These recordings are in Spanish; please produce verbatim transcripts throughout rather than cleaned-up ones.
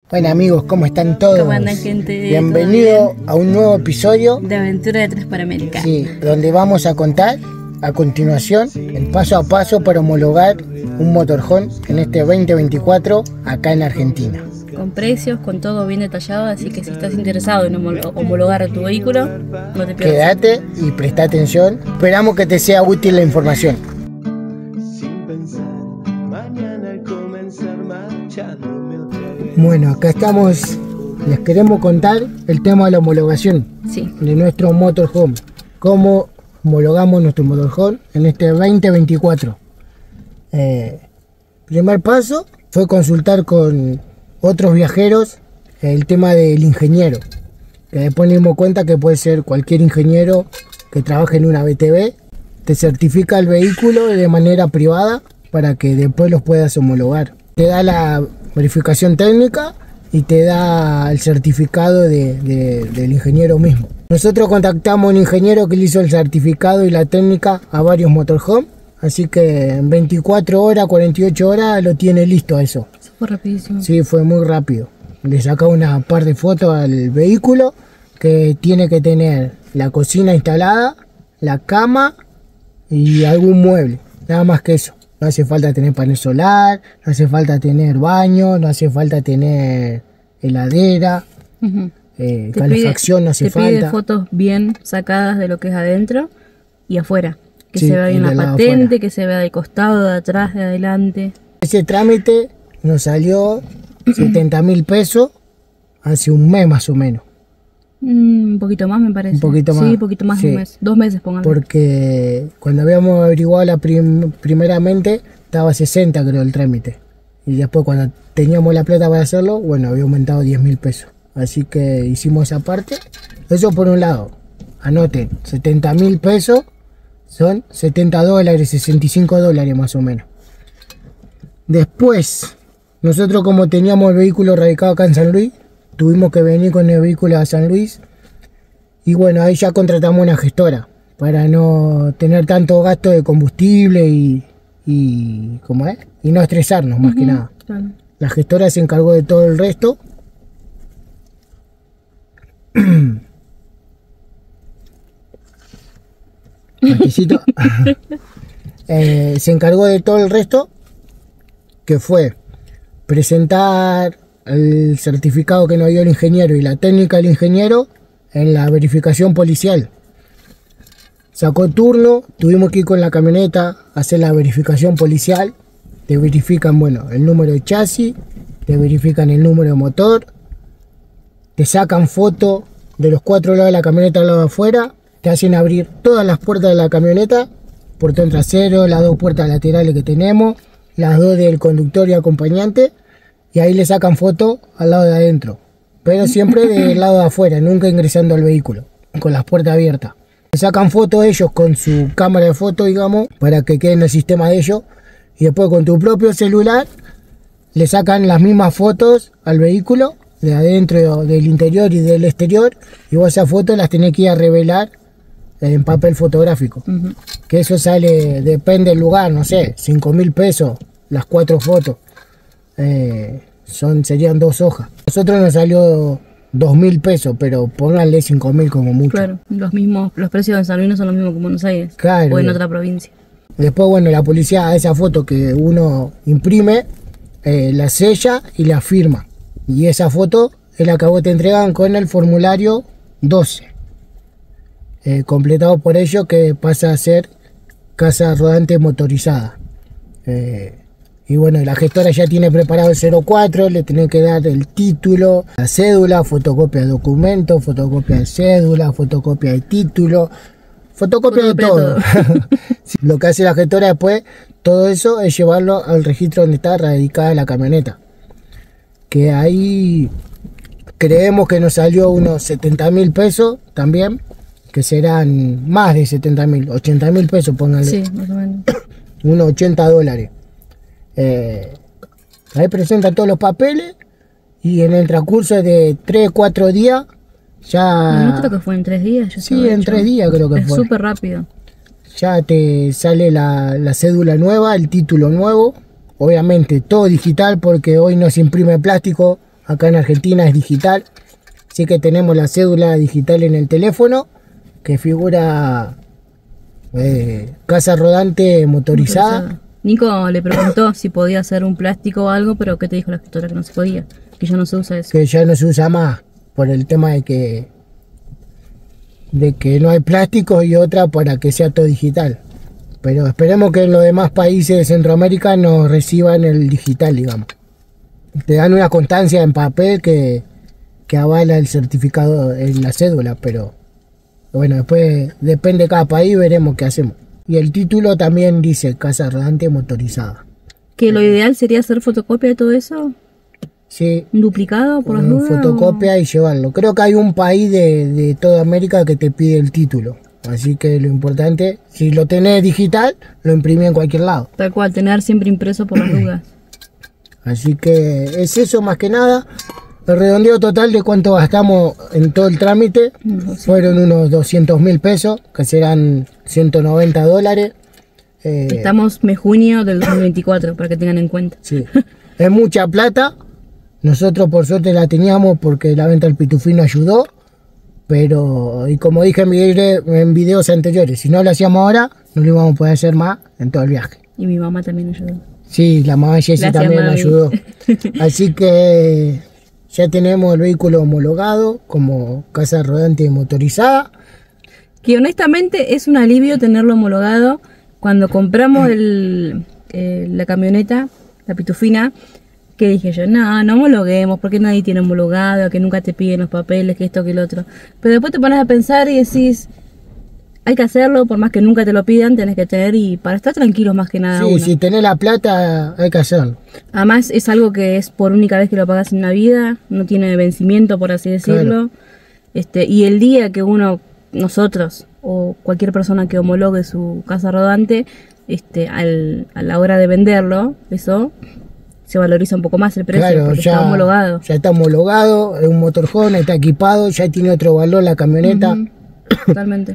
Bueno amigos, ¿cómo están todos? ¿Cómo andan, gente? Bienvenido a un nuevo episodio de Aventura de Tres para América. Sí, donde vamos a contar a continuación el paso a paso para homologar un motorhome en este veinte veinticuatro acá en Argentina. Con precios, con todo bien detallado, así que si estás interesado en homologar tu vehículo, no te pierdas. Quédate y presta atención. Esperamos que te sea útil la información. Bueno, acá estamos, les queremos contar el tema de la homologación sí. de nuestro motorhome. Cómo homologamos nuestro motorhome en este veinte veinticuatro. Eh, primer paso fue consultar con otros viajeros el tema del ingeniero. Que después nos dimos cuenta que puede ser cualquier ingeniero que trabaje en una B T V. Te certifica el vehículo de manera privada para que después los puedas homologar. Te da la verificación técnica y te da el certificado de, de, del ingeniero mismo. Nosotros contactamos a un ingeniero que le hizo el certificado y la técnica a varios motorhome, así que en veinticuatro horas, cuarenta y ocho horas lo tiene listo eso. Fue rapidísimo. Sí, fue muy rápido. Le saca una par de fotos al vehículo que tiene que tener la cocina instalada, la cama y algún mueble, nada más que eso. No hace falta tener panel solar, no hace falta tener baño, no hace falta tener heladera, uh-huh. eh, calefacción pide, no hace te falta. Te pide fotos bien sacadas de lo que es adentro y afuera. Que sí, se vea bien la patente, afuera. Que se vea de costado, de atrás, de adelante. Ese trámite nos salió setenta mil pesos hace un mes más o menos. Un poquito más me parece. Un poquito más. Sí, un poquito más sí. de un mes. Dos meses, pónganlo. Porque cuando habíamos averiguado la prim primeramente, estaba sesenta creo el trámite. Y después cuando teníamos la plata para hacerlo, bueno, había aumentado diez mil pesos. Así que hicimos esa parte. Eso por un lado. Anoten, setenta mil pesos son setenta dólares, sesenta y cinco dólares más o menos. Después, nosotros como teníamos el vehículo radicado acá en San Luis, tuvimos que venir con el vehículo a San Luis y bueno, ahí ya contratamos una gestora para no tener tanto gasto de combustible y, y ¿cómo es? Y no estresarnos más uh-huh, que nada. Claro. La gestora se encargó de todo el resto. eh, se encargó de todo el resto, que fue presentar el certificado que nos dio el ingeniero y la técnica del ingeniero en la verificación policial. Sacó turno, tuvimos que ir con la camioneta a hacer la verificación policial. Te verifican, bueno, el número de chasis, te verifican el número de motor, te sacan foto de los cuatro lados de la camioneta al lado de afuera, te hacen abrir todas las puertas de la camioneta, portón trasero, las dos puertas laterales que tenemos, las dos del conductor y acompañante, y ahí le sacan foto al lado de adentro, pero siempre del lado de afuera, nunca ingresando al vehículo, con las puertas abiertas. Le sacan foto ellos con su cámara de foto, digamos, para que quede en el sistema de ellos, y después con tu propio celular le sacan las mismas fotos al vehículo, de adentro, del interior y del exterior, y vos esas fotos las tenés que ir a revelar en papel fotográfico. Uh-huh. Que eso sale, depende del lugar, no sé, cinco mil pesos las cuatro fotos. Eh, son, serían dos hojas. Nosotros nos salió dos mil pesos, pero pónganle cinco mil como mucho. Claro, los mismos, los precios de San Luis no son los mismos que en Buenos Aires, claro, o en otra provincia. Después, bueno, la policía, esa foto que uno imprime, eh, la sella y la firma. Y esa foto es la que vos te entregan con el formulario doce. Eh, completado por ello que pasa a ser casa rodante motorizada. Eh, Y bueno, la gestora ya tiene preparado el cero cuatro, le tiene que dar el título, la cédula, fotocopia de documento, fotocopia de cédula, fotocopia de título, fotocopia, fotocopia de todo. todo. Lo que hace la gestora después, todo eso es llevarlo al registro donde está radicada la camioneta. Que ahí creemos que nos salió unos setenta mil pesos también, que serán más de setenta mil, ochenta mil pesos, pónganle. Sí, más o menos. Unos ochenta dólares. Eh, ahí presenta todos los papeles y en el transcurso de tres cuatro días ya... No creo que fue en tres días. Ya sí, en tres días creo que es fue. Es súper rápido. Ya te sale la, la cédula nueva, el título nuevo. Obviamente todo digital porque hoy no se imprime plástico, Acá en Argentina es digital. Así que tenemos la cédula digital en el teléfono que figura eh, casa rodante motorizada. motorizada. Nico le preguntó si podía hacer un plástico o algo, pero ¿qué te dijo la escritora? Que no se podía, que ya no se usa eso. Que ya no se usa más por el tema de que de que no hay plástico y otra para que sea todo digital. Pero esperemos que en los demás países de Centroamérica nos reciban el digital, digamos. Te dan una constancia en papel que, que avala el certificado en la cédula, pero bueno, después depende de cada país, veremos qué hacemos. Y el título también dice casa rodante motorizada. ¿Que lo ideal sería hacer fotocopia de todo eso? Sí. ¿Un duplicado por las dudas? Fotocopia o... y llevarlo. Creo que hay un país de, de toda América que te pide el título. Así que lo importante, si lo tenés digital, lo imprimí en cualquier lado. Tal cual, tener siempre impreso por las dudas. Así que es eso más que nada. El redondeo total de cuánto gastamos en todo el trámite no, sí. fueron unos doscientos mil pesos, que serán ciento noventa dólares. Eh, Estamos mes junio del dos mil veinticuatro, para que tengan en cuenta. Sí. Es mucha plata. Nosotros por suerte la teníamos porque la venta del pitufín ayudó. Pero, y como dije en, video, en videos anteriores, si no lo hacíamos ahora, no lo íbamos a poder hacer más en todo el viaje. Y mi mamá también ayudó. Sí, la mamá Jessie también mami. ayudó. Así que ya tenemos el vehículo homologado como casa rodante motorizada. Que honestamente es un alivio tenerlo homologado. Cuando compramos el, eh, la camioneta, la pitufina, que dije yo, no, no homologuemos, porque nadie tiene homologado, que nunca te piden los papeles, que esto, que lo otro. Pero después te pones a pensar y decís, hay que hacerlo, por más que nunca te lo pidan, tenés que tener, y para estar tranquilos más que nada. Sí, uno. Si tenés la plata, hay que hacerlo. Además es algo que es por única vez que lo pagas en la vida, no tiene vencimiento, por así decirlo. Claro. Este, y el día que uno, nosotros, o cualquier persona que homologue su casa rodante, este, al, a la hora de venderlo, eso... se valoriza un poco más el precio, claro, porque ya, está homologado. Ya está homologado, es un motorhome, está equipado, ya tiene otro valor la camioneta. Uh-huh. Totalmente.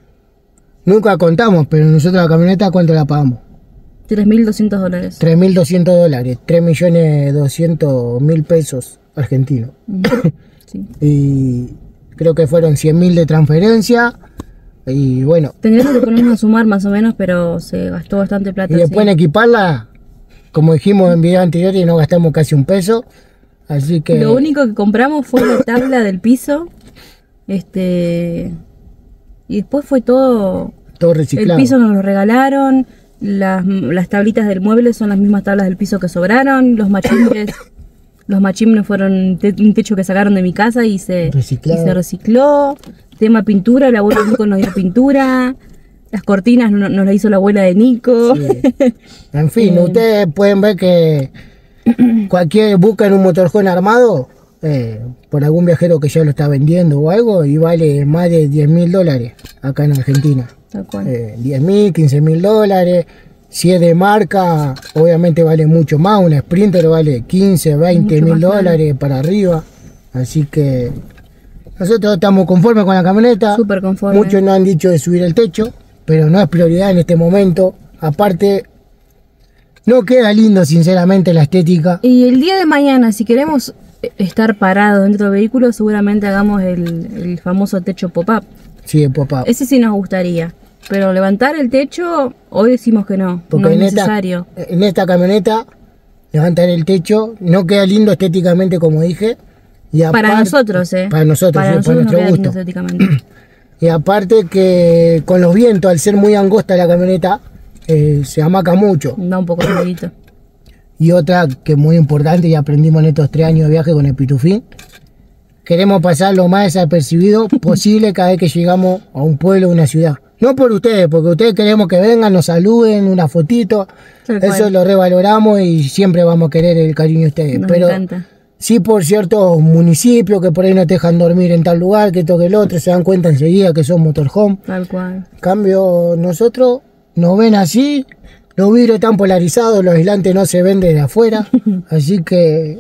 Nunca contamos, pero nosotros la camioneta, ¿cuánto la pagamos? tres mil doscientos dólares. tres mil doscientos dólares, tres millones doscientos mil pesos argentinos. Uh-huh. Sí. Y creo que fueron cien mil de transferencia. Y bueno. Tendríamos que ponernos a sumar más o menos, pero se gastó bastante plata. Y después sí. En equiparla... Como dijimos en video anteriores, no gastamos casi un peso, así que... Lo único que compramos fue la tabla del piso, este... y después fue todo... Todo reciclado. El piso nos lo regalaron, las, las tablitas del mueble son las mismas tablas del piso que sobraron, los machimbres... los machimbres fueron te, un techo que sacaron de mi casa y se, y se recicló. Tema pintura, el abuelo Nico nos dio pintura... Las cortinas nos no las hizo la abuela de Nico. Sí. En fin, eh. ustedes pueden ver que cualquier busca en un motorhome armado, eh, por algún viajero que ya lo está vendiendo o algo, y vale más de diez mil dólares acá en Argentina. Tal cual. Eh, diez mil, quince mil dólares. Si es de marca, obviamente vale mucho más. Un Sprinter vale quince, veinte mil dólares para arriba. Así que nosotros estamos conformes con la camioneta. Súper conformes. Muchos nos han dicho de subir el techo, pero no es prioridad en este momento. Aparte, no queda lindo sinceramente la estética. Y el día de mañana, si queremos estar parados dentro del vehículo, seguramente hagamos el, el famoso techo pop-up. Sí, el pop-up. Ese sí nos gustaría. Pero levantar el techo, hoy decimos que no. Porque no es necesario. Esta, en esta camioneta, levantar el techo no queda lindo estéticamente, como dije. Y aparte, para nosotros, ¿eh? Para nosotros, para, sí, nosotros para nuestro no gusto. Y aparte que con los vientos, al ser muy angosta la camioneta, eh, se amaca mucho. Da un poco de ruidito. Y otra que es muy importante y aprendimos en estos tres años de viaje con el Pitufín, queremos pasar lo más desapercibido posible cada vez que llegamos a un pueblo o una ciudad. No por ustedes, porque ustedes queremos que vengan, nos saluden, una fotito. Eso lo revaloramos y siempre vamos a querer el cariño de ustedes. Nos Pero encanta. Sí, por ciertos municipios que por ahí no te dejan dormir en tal lugar, que esto que el otro, se dan cuenta enseguida que son motorhome. Tal cual. En cambio, nosotros nos ven así, los vidrios están polarizados, los aislantes no se ven desde afuera, así que...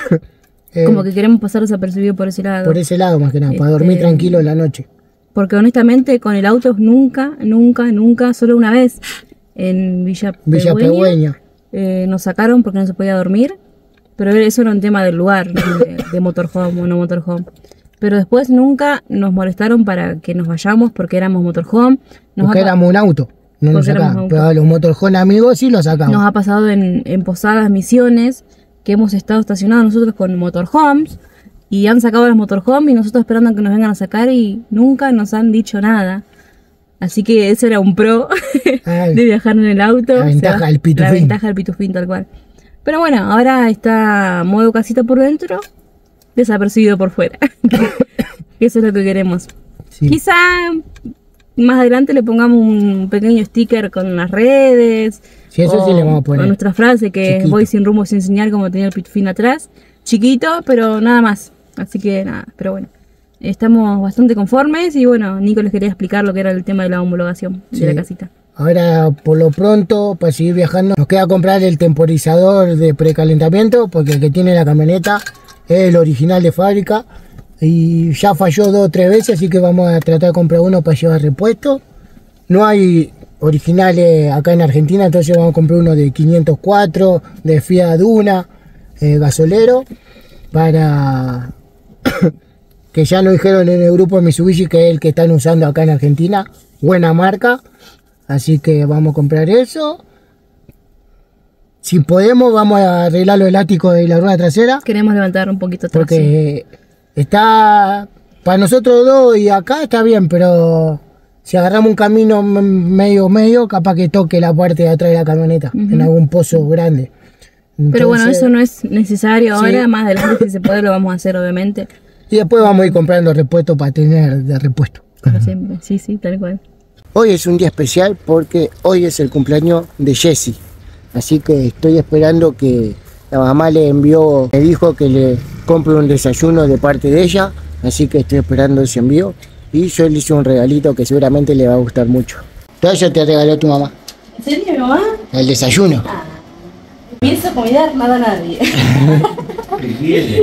eh, Como que queremos pasar desapercibido por ese lado. Por ese lado más que nada, este... para dormir tranquilo en la noche. Porque honestamente con el auto nunca, nunca, nunca, solo una vez en Villa Pegüeña, Villa Pegüeña. Eh, nos sacaron porque no se podía dormir. pero eso era un tema del lugar, ¿no? de, de motorhome o no motorhome. Pero después nunca nos molestaron para que nos vayamos porque éramos motorhome. Nos porque ha, éramos un auto, no nos sacaban. Pero a los motorhome amigos sí los sacamos. Nos ha pasado en, en Posadas Misiones, que hemos estado estacionados nosotros con motorhomes, y han sacado las motorhome y nosotros esperando a que nos vengan a sacar y nunca nos han dicho nada. Así que ese era un pro de viajar en el auto. La ventaja o sea, del pitufín. La ventaja del pitufín, tal cual. Pero bueno, ahora está modo casita por dentro, desapercibido por fuera. Eso es lo que queremos. Sí. Quizá más adelante le pongamos un pequeño sticker con las redes. Sí, eso o, sí le vamos a poner. Con nuestra frase que chiquito. Es voy sin rumbo sin señal, como tenía el pitufín atrás. Chiquito, pero nada más. Así que nada, pero bueno. Estamos bastante conformes y bueno, Nico les quería explicar lo que era el tema de la homologación sí. de la casita. Ahora, por lo pronto, para seguir viajando, nos queda comprar el temporizador de precalentamiento, porque el que tiene la camioneta es el original de fábrica y ya falló dos o tres veces, así que vamos a tratar de comprar uno para llevar repuesto. No hay originales acá en Argentina, entonces vamos a comprar uno de quinientos cuatro, de Fiat Duna, eh, gasolero, para que ya nos dijeron en el grupo de Mitsubishi que es el que están usando acá en Argentina, buena marca. Así que vamos a comprar eso. Si podemos, vamos a arreglar los elásticos de la rueda trasera. Queremos levantar un poquito atrás. Porque sí. está, para nosotros dos y acá está bien, pero si agarramos un camino medio medio, capaz que toque la parte de atrás de la camioneta, uh-huh. en algún pozo grande. Entonces, pero bueno, eso no es necesario ahora, sí. Más adelante si se puede lo vamos a hacer obviamente. Y después vamos a ir comprando repuestos para tener de repuesto. Como siempre, sí, sí, tal cual. Hoy es un día especial porque hoy es el cumpleaños de Jessie, así que estoy esperando que la mamá le envió, me dijo que le compre un desayuno de parte de ella, así que estoy esperando ese envío y yo le hice un regalito que seguramente le va a gustar mucho. Todo eso te regaló tu mamá. ¿En serio, mi mamá? El desayuno. Ah, pienso cuidar nada a nadie. ¿Qué quiere?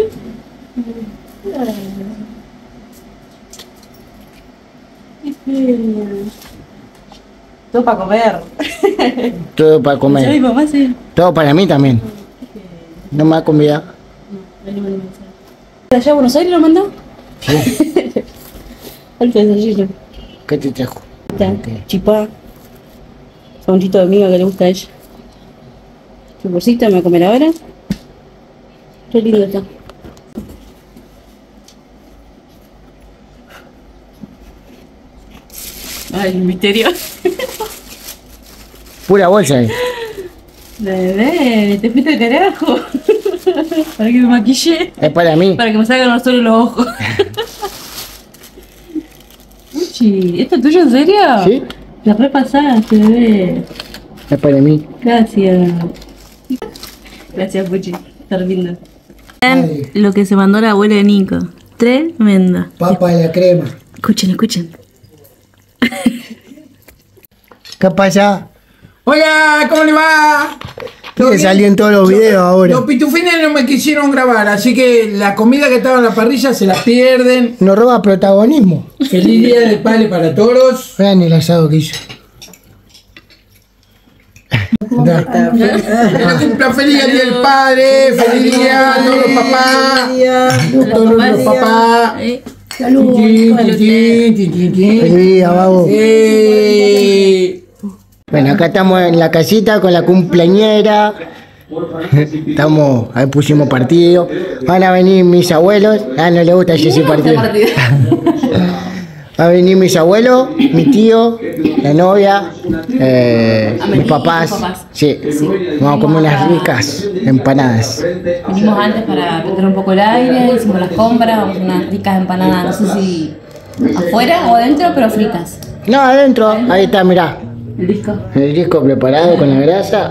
Todo para comer. Todo para comer. ¿Sí, mamá? Sí. Todo para mí también. No me ha convidado. ¿De allá a Buenos Aires lo mandó? Sí. Alto desayuno. ¿Qué te trajo? Okay. Chipá. Sanguchito de miga que le gusta a ella. Su bolsita me voy a comer ahora. Qué lindo está. Ay, el misterio. Pura bolsa, eh. Bebé, te fuiste al carajo. Para que me maquille. Es para mí. Para que me salgan solo los ojos. Uchi, ¿esto es tuyo en serio? Sí. La repasaste, bebé. Es para mí. Gracias. Gracias, Puchi. Está lindo. Vean lo que se mandó la abuela de Nico. Tremenda. Papa de la crema. Escuchen, escuchen. ¿Qué pasa? Hola, ¿cómo le va? Que salió en todos los videos ahora. Los pitufines no me quisieron grabar, así que la comida que estaba en la parrilla se la pierden. Nos roba protagonismo. Feliz día del padre para todos. Vean el asado que hizo. Que le cumpla feliz día del padre, feliz día a todos los papás, todos los papás. Salud. Feliz día, vago. Bueno, acá estamos en la casita con la cumpleañera. Estamos, ahí pusimos partido. Van a venir mis abuelos. Ah, no le gusta ese partido. Va a venir mis abuelos, mi tío, la novia, eh, mis papás. Sí, vamos a comer unas ricas empanadas. Vinimos antes para meter un poco el aire, hicimos las compras, vamos a unas ricas empanadas, no sé si afuera o adentro, pero fritas. No, adentro, ahí está, mirá. El disco. El disco preparado con la grasa.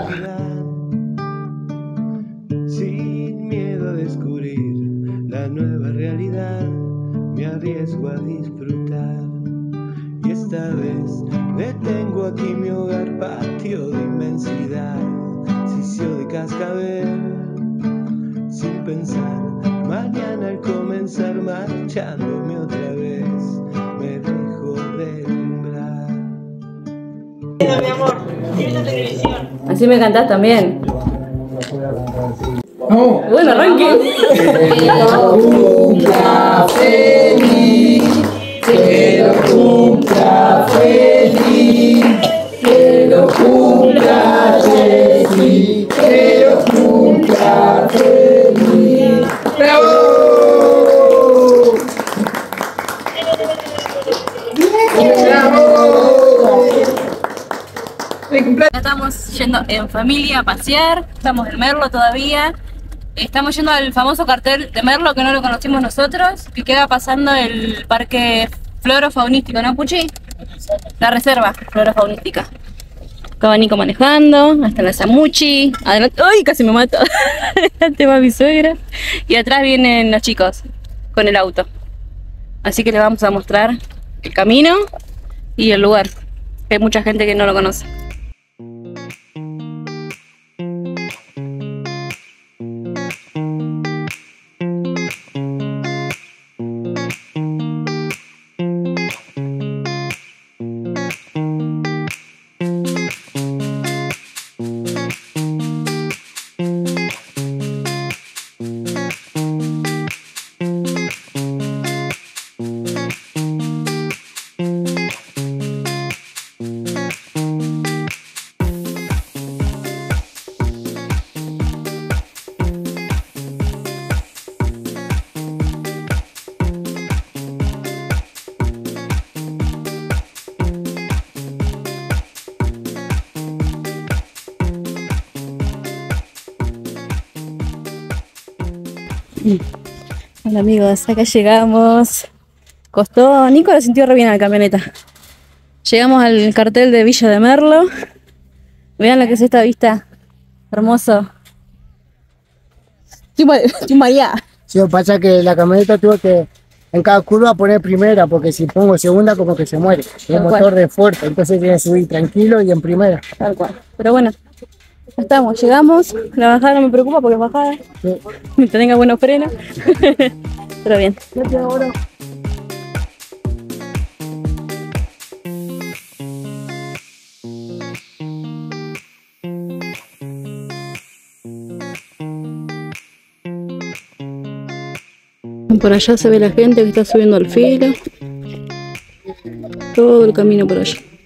Sin miedo a descubrir la nueva realidad, me arriesgo a disfrutar. Y esta vez detengo aquí mi hogar, patio de inmensidad, sitio de cascabel. Sin pensar, mañana al comenzar marchándome otra vez, me dejo deslumbrar. Mi amor, ¿tienes la televisión? Así me cantás también. No. Bueno, arranque. Que lo cumpla feliz, que lo cumpla feliz, que lo cumpla Jessy, que lo cumpla feliz. ¡Bravo! Estamos yendo en familia a pasear, estamos en Merlo todavía. Estamos yendo al famoso cartel de Merlo que no lo conocimos nosotros, que queda pasando el parque florofaunístico, ¿no, Puchi? La reserva florofaunística. Acá va Nico manejando, hasta la Samuchi. Adelante, ¡ay! Casi me mato. Adelante va mi suegra. Y atrás vienen los chicos con el auto. Así que les vamos a mostrar el camino y el lugar. Hay mucha gente que no lo conoce. Hola amigos, acá llegamos. Costó, Nico lo sintió re bien a la camioneta. Llegamos al cartel de Villa de Merlo. Vean lo que es esta vista. Hermoso. Estoy mareada. Sí, pasa que la camioneta tuvo que en cada curva poner primera, porque si pongo segunda como que se muere. El motor de fuerte, entonces tiene que subir tranquilo y en primera. Tal cual. Pero bueno, ya estamos, llegamos. La bajada no me preocupa porque es bajada. Sí. Que tenga buenos frenos. Pero bien. Por allá se ve la gente que está subiendo al filo. Todo el camino por allá.